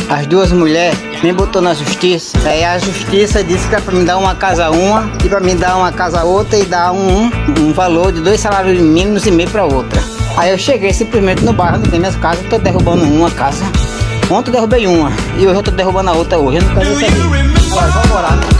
as duas mulheres me botou na justiça. Aí a justiça disse que era pra me dar uma casa uma e pra me dar uma casa outra e dar um valor de 2 salários mínimos e meio pra outra. Aí eu cheguei simplesmente no bairro onde tem minhas casas, tô derrubando uma casa. Ontem eu derrubei uma e hoje eu tô derrubando a outra hoje. Eu não quero saber. Agora, vamos morar.